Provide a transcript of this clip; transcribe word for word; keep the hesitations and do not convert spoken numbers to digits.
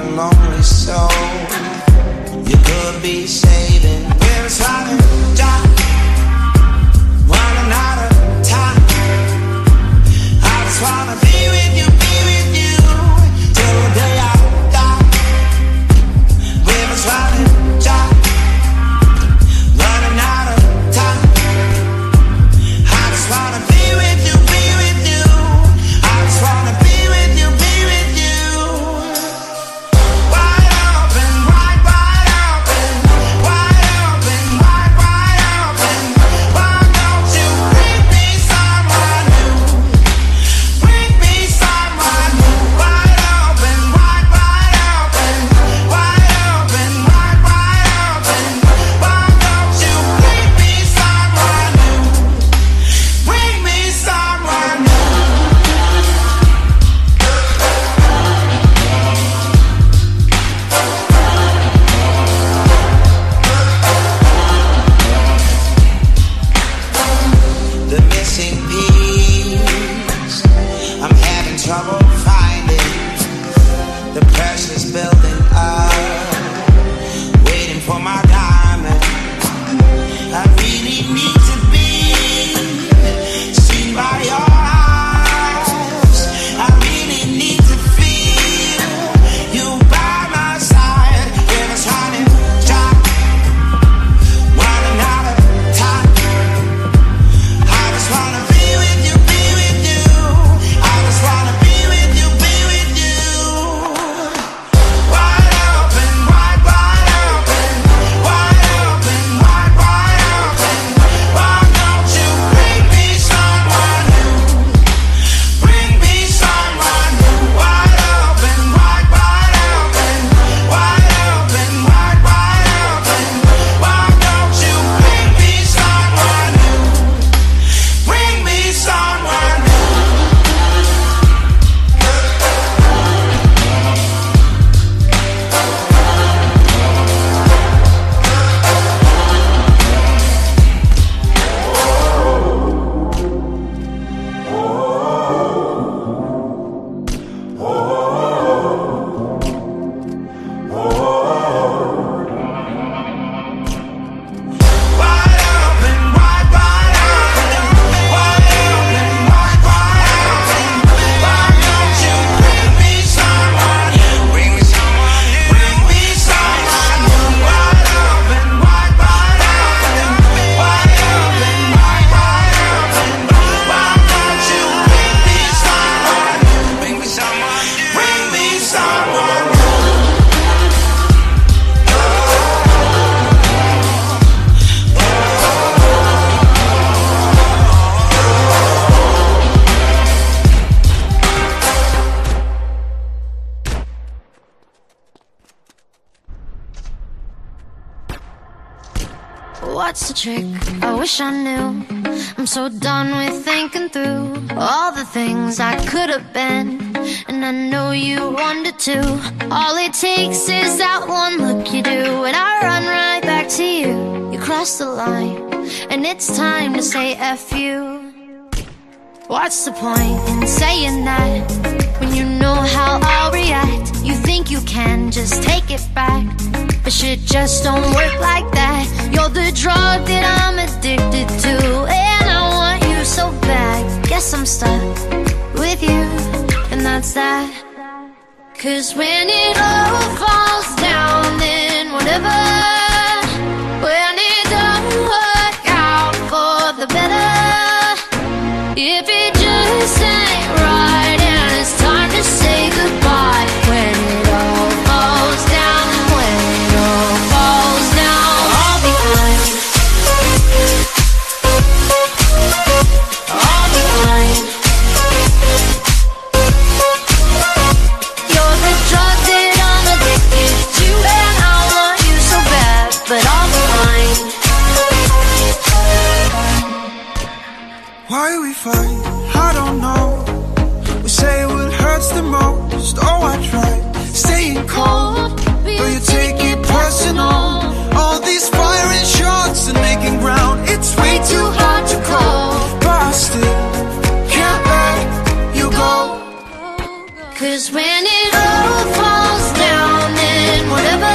a lonely soul. You could be saving. We're trying to die, running out of time. I just wanna be with you, be with you till the day I die. We're trying to die, running out of time. I just wanna be with you, be with you. I just wanna be with you, be with you. Wide open, wide, wide open, wide open, wide, wide open. Why don't you bring me someone new? Bring me someone new. Wide open, wide, wide open, wide open, wide, wide open. Why don't you bring me someone new? Bring me someone new. The missing piece, I'm having trouble finding. The precious building up, waiting for my diamond. I really need to be seen by your eyes. I really need to feel you by my side. When it's running dry, running out of time. I just wanna be with you, be with you. I just wanna be with you, be with you. Wide open, wide, wide open, wide open, wide, wide open. Why don't you bring me someone new? Bring me someone new. Wide open, wide, wide open, wide open, wide, wide open. Why don't you bring me someone new? Bring me someone new. Wide open, wide, wide open, wide open, wide, wide open. Why don't you bring me someone new? Bring me someone new. Bring me someone new. Wide open, wide, wide open, wide open, wide, wide open. Why don't you bring me someone new? Bring me someone new. Bring me someone new. What's the trick? I wish I knew. I'm so done with thinking through all the things I could have been, and I know you wanted to. All it takes is that one look you do, and I run right back to you. You cross the line, and it's time to say F you. What's the point in saying that when you know how I'll react? You think you can just take it back, but shit just don't work like that. You're the drug that I'm addicted to, and I want you so bad. Guess I'm stuck with you, and that's that. Cause when it all falls down, then whatever. When it don't work out for the better, if it just ain't right and it's time to say goodbye. When it all falls down, when it all falls down, I'll be fine. I'll be fine. You're the drug that I'm addicted to, and I want you so bad, but I'll be fine. Why we fight, I don't know. We say what hurts the most. Oh, I try staying cold, but you take it personal. All these firing shots and making ground, it's way too hard to call. But I still can't let you go. Cause when it all falls down, Whatever